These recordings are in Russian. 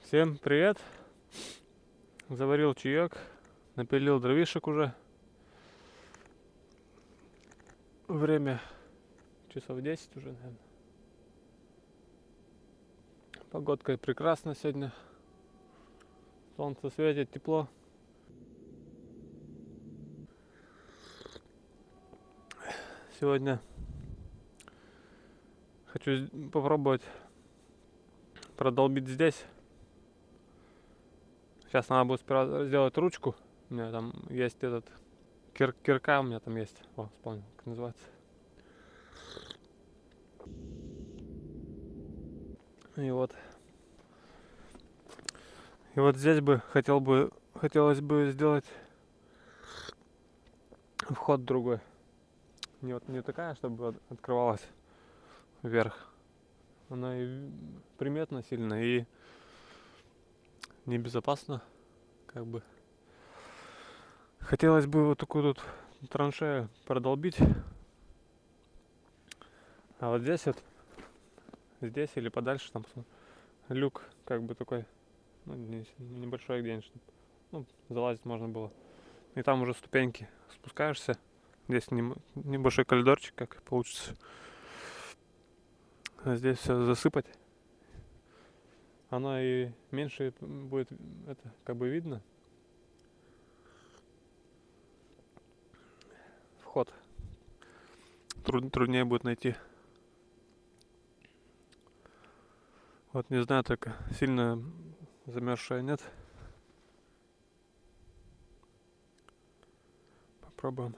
Всем привет! Заварил чаек, напилил дровишек уже. Время часов 10 уже, наверное. Погодка прекрасна сегодня. Солнце светит, тепло. Сегодня хочу попробовать продолбить здесь. Сейчас надо будет сперва сделать ручку. У меня там есть этот кирка, у меня там есть. О, вспомнил, как называется. И вот здесь бы хотелось бы сделать вход другой. Не такая, чтобы открывалась вверх. Она и приметно сильно, и небезопасно, как бы. Хотелось бы вот такую тут траншею продолбить. А вот здесь или подальше там люк, как бы такой, небольшой где-нибудь, залазить можно было. И там уже ступеньки, спускаешься. Здесь небольшой коридорчик, как получится. А здесь все засыпать. Оно и меньше будет, это как бы видно. Вход труднее будет найти. Вот не знаю, только сильно замерзшая нет. Попробуем.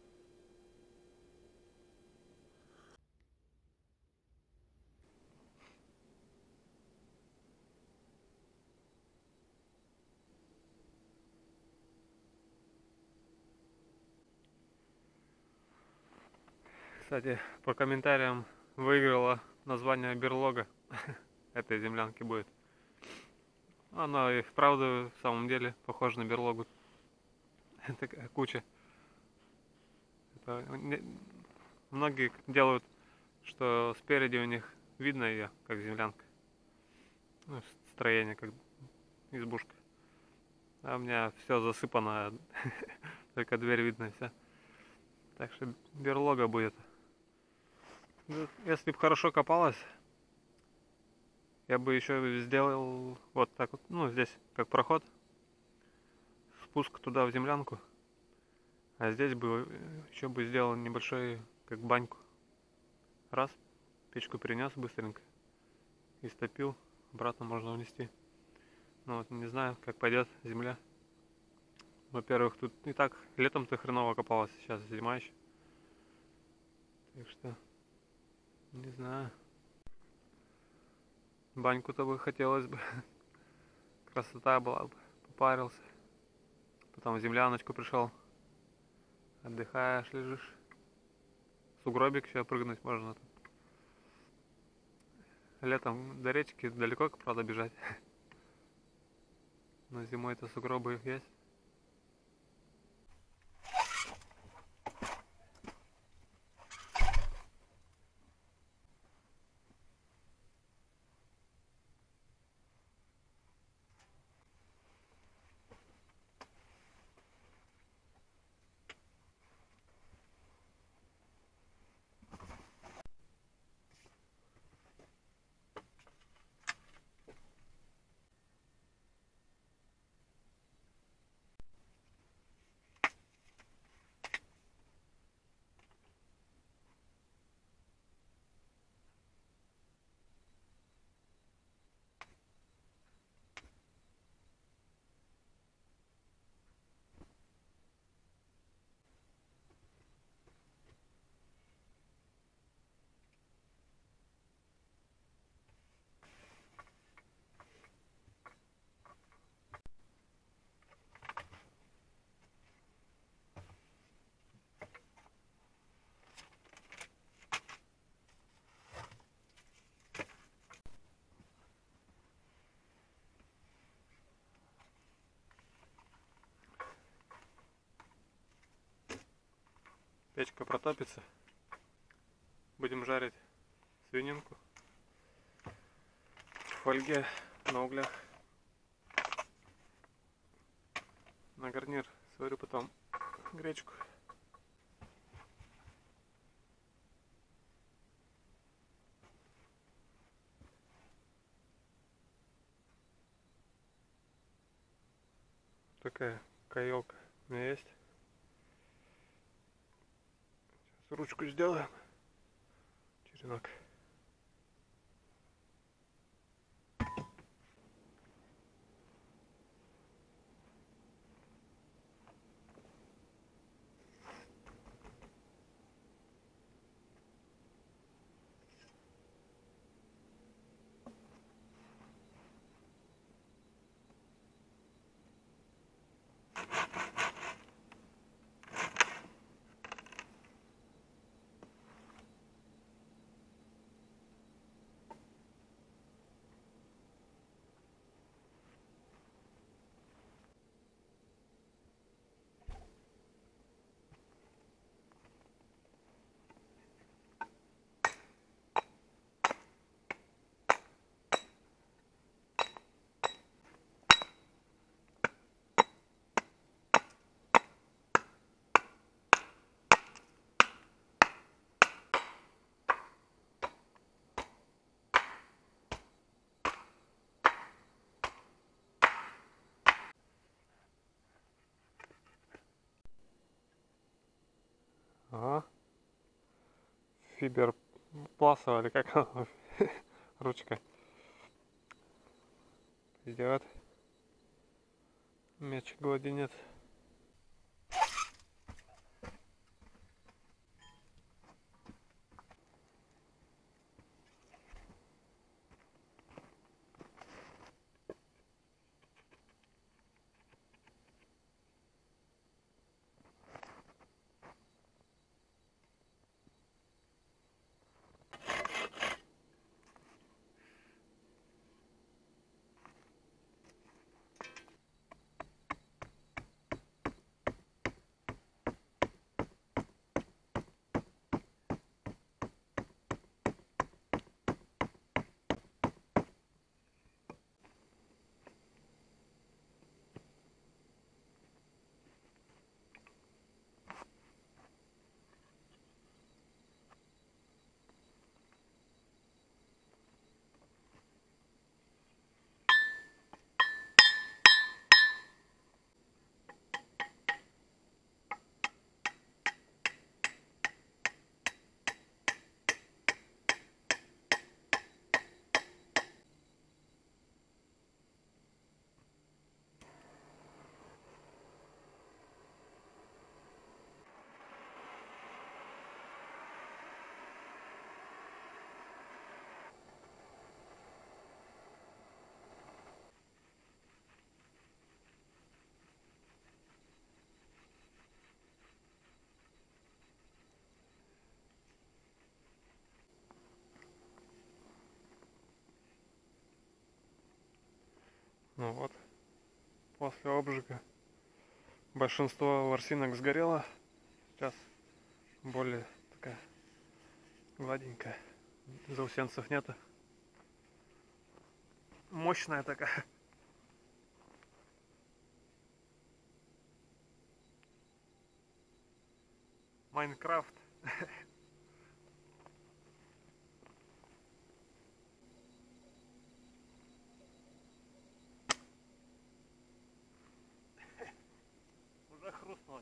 Кстати, по комментариям выиграла название берлога этой землянки будет. Она и вправду в самом деле похожа на берлогу. Такая куча. Многие делают, что спереди у них видно ее, как землянка. Строение, как избушка. А у меня все засыпано, только дверь видно и все. Так что берлога будет. Если бы хорошо копалось, я бы еще сделал вот так вот, здесь как проход, спуск туда в землянку, а здесь бы еще бы сделал небольшой, как баньку. Раз, печку перенес быстренько, истопил, обратно можно унести. Не знаю, как пойдет земля. Во-первых, тут и так летом-то хреново копалось, сейчас зима еще. Так что, не знаю. Баньку-то бы хотелось бы. Красота была бы. Попарился. Потом в земляночку пришел. Отдыхаешь, лежишь. Сугробик еще прыгнуть можно. Летом до речки далеко, правда, бежать. Но зимой-то сугробы есть. Печка протопится. Будем жарить свининку в фольге на углях. На гарнир сварю потом гречку. Такая каелка у меня есть. Сейчас ручку сделаем. Черенок. Ага. Фиберпластовая, или как она? Ручка идет. Мяч гладинец. Ну вот, после обжига большинство ворсинок сгорело. Сейчас более такая гладенькая. Заусенцев нету. Мощная такая. Майнкрафт. Уже хрустнуло.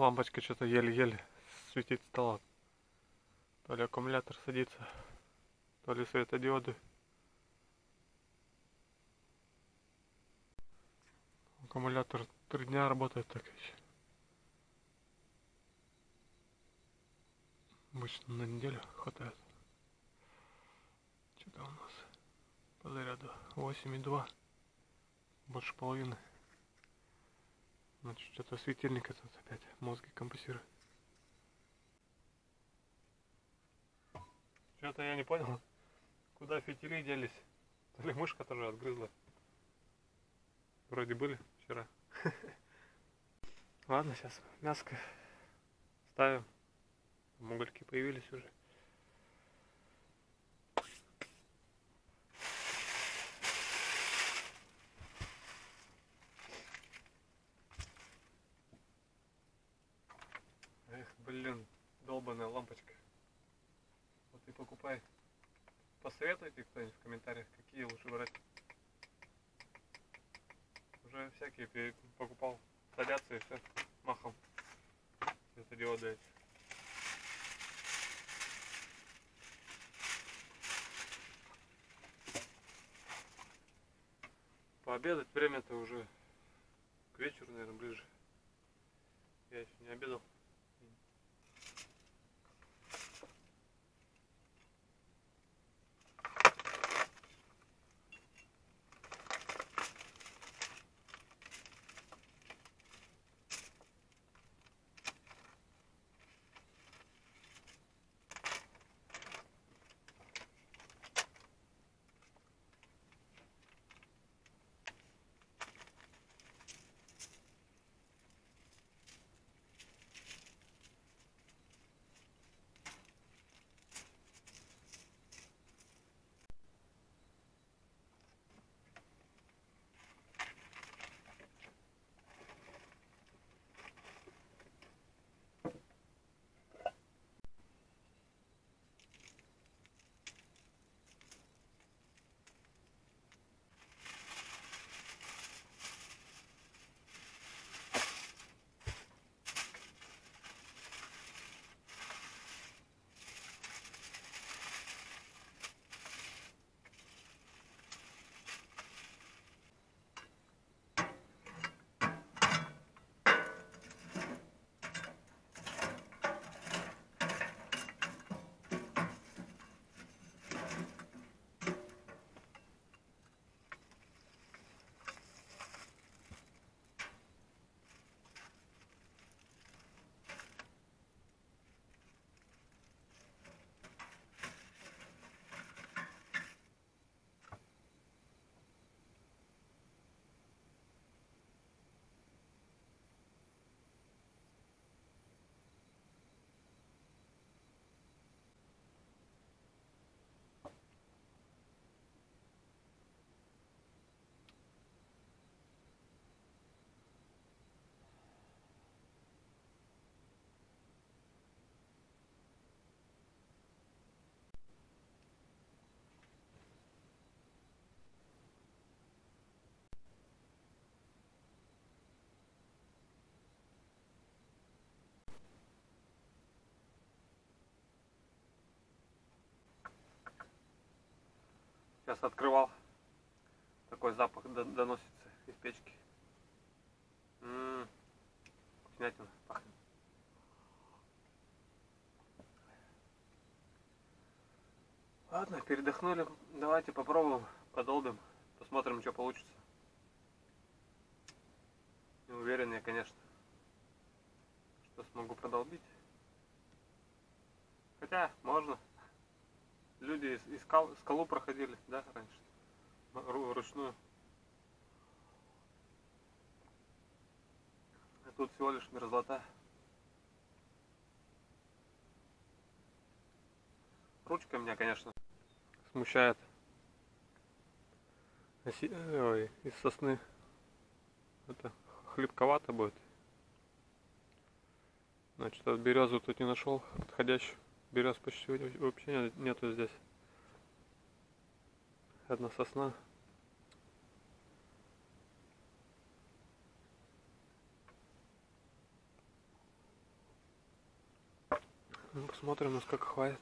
Лампочка что-то еле-еле светить стала. То ли аккумулятор садится, то ли светодиоды. Аккумулятор 3 дня работает так еще. Обычно на неделю хватает. Что-то у нас по заряду 8,2. Больше половины. Значит, что-то светильник этот опять мозги компенсирует. Что-то я не понял, куда фитили делись. То ли мышка тоже отгрызла. Вроде были вчера. Ладно, сейчас мяско ставим. Угольки появились уже. Эх, блин, долбаная лампочка. Вот и покупай. Посоветуйте кто-нибудь в комментариях, какие лучше брать. Уже всякие покупал. Садятся и все. Махом. Светодиоды эти. Пообедать время-то уже к вечеру, наверное, ближе. Я еще не обедал. Сейчас открывал. Такой запах доносится из печки. Вкуснятина пахнет. Ладно, передохнули. Давайте попробуем, подолбим. Посмотрим, что получится. Не уверен я, конечно, что смогу продолбить. Хотя, можно. Люди скалу проходили, да, раньше? Вручную. А тут всего лишь мерзлота. Ручка меня, конечно, смущает. Ой, из сосны это хлипковато будет. Значит, от березы тут не нашел подходящую. Берез почти вообще нету здесь. Одна сосна. Посмотрим, насколько хватит.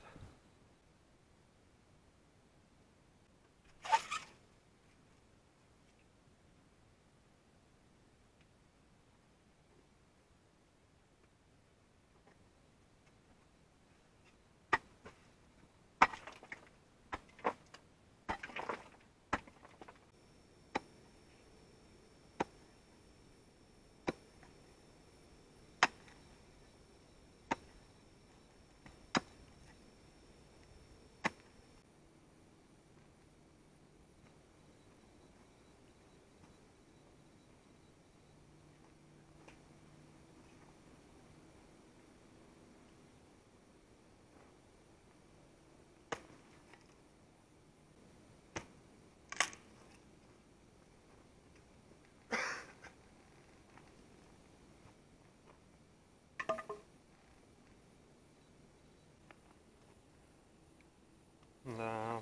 Да.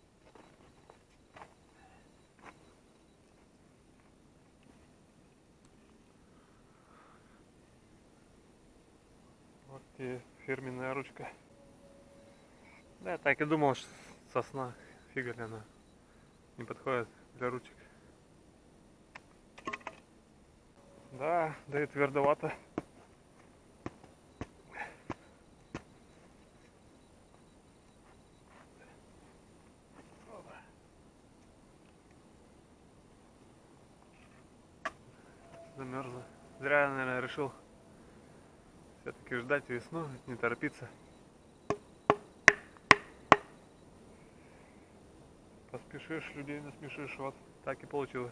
Вот и фирменная ручка. Да, я так и думал, что сосна, фига ли она не подходит для ручек. Да, да и твердовато. Замерзла. Зря я, наверное, решил все-таки ждать весну, не торопиться. Поспешишь, людей насмешишь, вот так и получилось.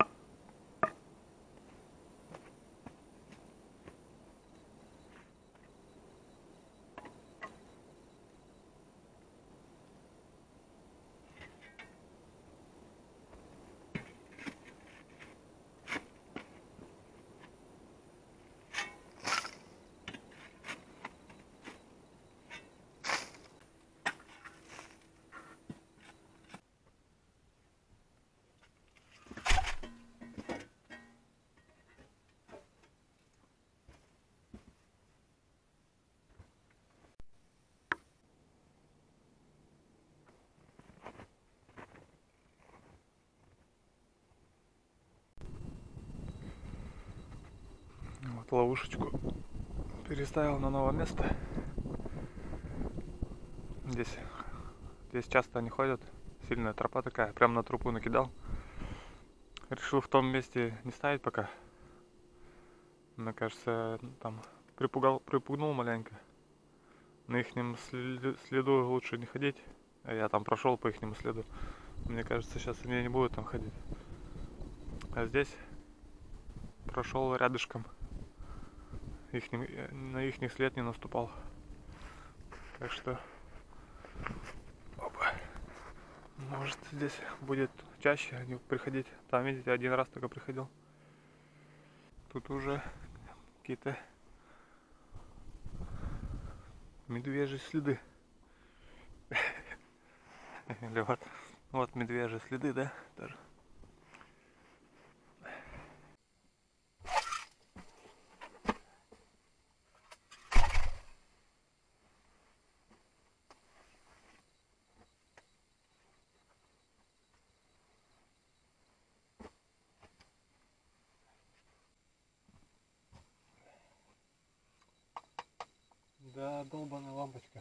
Вот ловушечку переставил на новое место. Здесь часто они ходят. Сильная тропа такая. Прям на трупу накидал. Решил в том месте не ставить пока. Мне кажется, там припугнул маленько. На их следу лучше не ходить. А я там прошел по их следу. Мне кажется, сейчас они не будут там ходить. А здесь прошел рядышком. На их след не наступал. Так что, опа, может, здесь будет чаще они приходить. Там, видите, один раз только приходил. Тут уже какие-то медвежьи следы. Или вот медвежьи следы, да, тоже. Да, долбаная лампочка.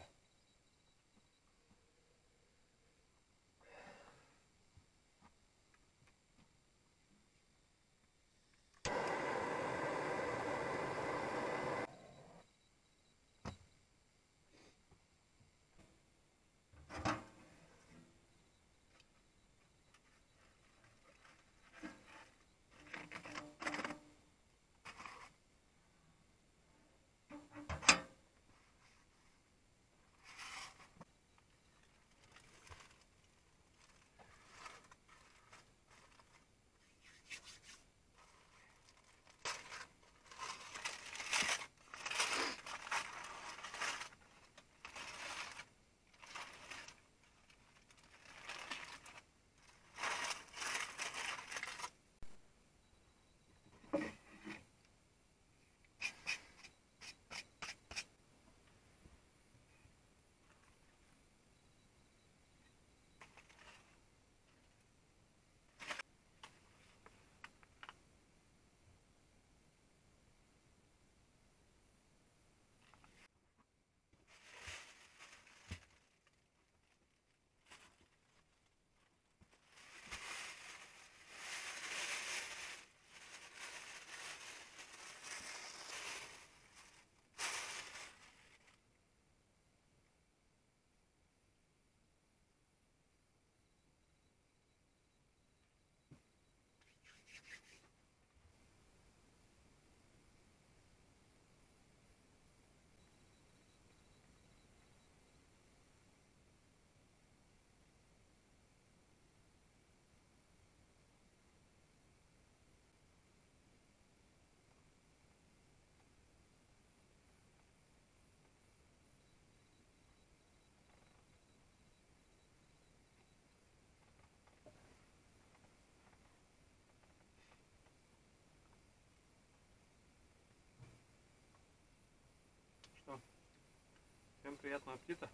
Приятного аппетита.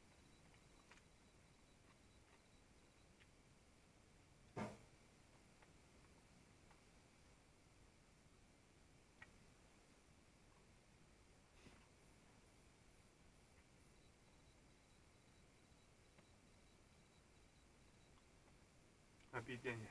Объедение.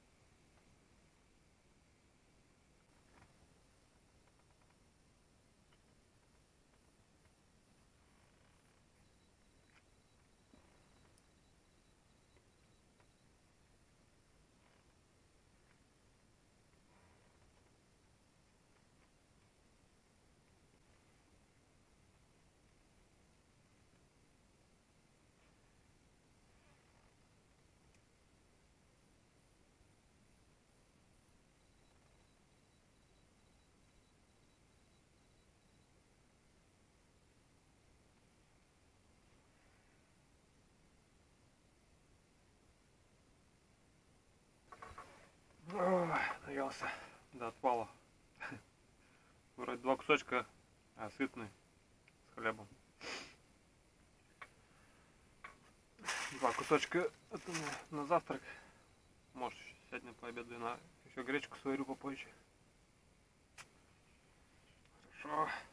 Ой, наелся до отвала. Вроде 2 кусочка, а сытный, с хлебом. 2 кусочка это на завтрак. Может, сегодня пообедаю, еще гречку сварю попозже. Хорошо.